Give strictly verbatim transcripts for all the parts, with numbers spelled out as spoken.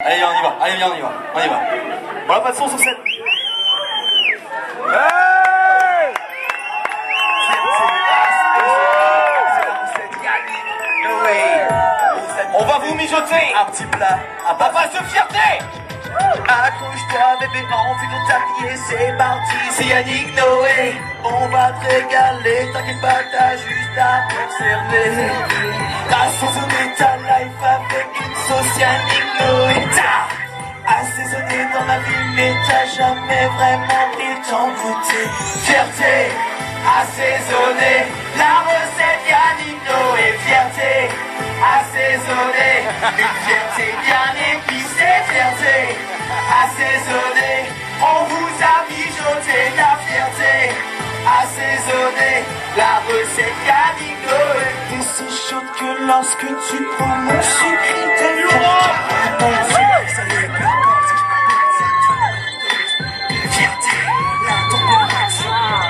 Allez, on y va, allez, viens, on y va, on y va. On n'a pas de son sur scène. On va vous mijoter un petit plat à base de fierté. Accroche-toi bébé, envie de t'habiller, c'est parti, c'est Yannick Noé. On va te régaler, t'inquiète pas, t'as juste à observer. Assaisonner ta life avec une sauce Yannick Noé. T'as assaisonné dans la vie, mais t'as jamais vraiment pris le temps de goûter. Fierté, assaisonner, la recette Yannick Noé. Fierté, assaisonner, une fierté bien épicée. Fierté, assaisonner, on vous a mijoté la fierté. Assaisonner, la recette Yannick Noé. T'es si chaude que lorsque tu prends mon sucre, t'es lourd. Fierté, la température,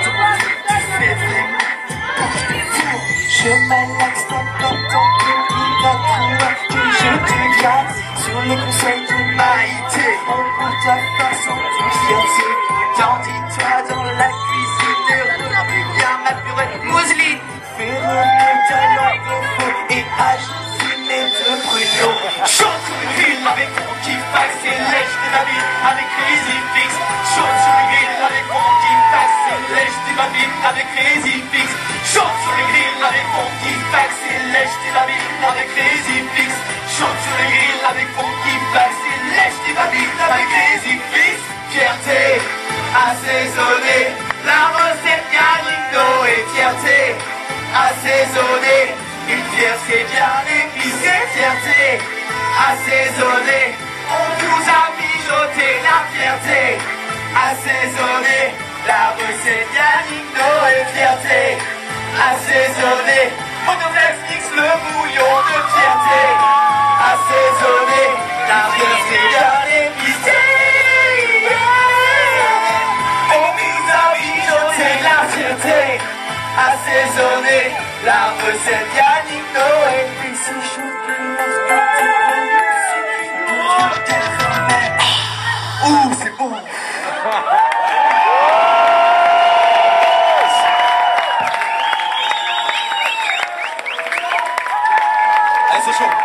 je malaxe ton temps que ta couleur, que je te garde sur les conseils de Maïté. On pour ta façon de fierté. Tandis-toi dans la cuisine et remue bien ma purée mousseline. Fais remuer ta langue de feu et ajoute fumée de pruneaux. Chante sur une grille avec mon kifax et lèche des babines avec Crazy Fix. Chante sur une grille avec mon kifax et lèche des babines avec Crazy Fix. Chante sur les grilles avec mon kifax et lèche des babines avec Crazy Fix. Chante sur les grilles avec mon kifax et lèche des babines avec Crazy Fix. Fierté, assaisonner, la recette Yannick Noé. Fierté, assaisonner, une fierté bien épicée. Fierté, assaisonner, on vous a mijoté la fierté. Assaisonner, la recette Yannick Noé. Fierté, assaisonner, Monoflex mixe le bouillon de fierté. Assaisonner, la fierté bien épicée. Assaisonner, la recette Yannick Noé. T'es si chaud que lorsque tu prends ouh, c'est bon. Allez, c'est chaud.